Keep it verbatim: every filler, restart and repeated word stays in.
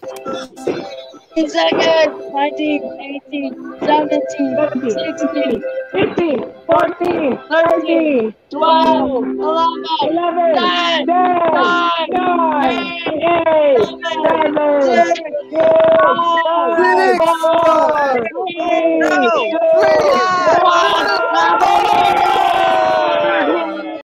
eighteen seconds. nineteen, eighteen, seventeen, sixteen, fifteen, fourteen, thirteen, twelve, eleven, ten, nine, eight, seven, six, five,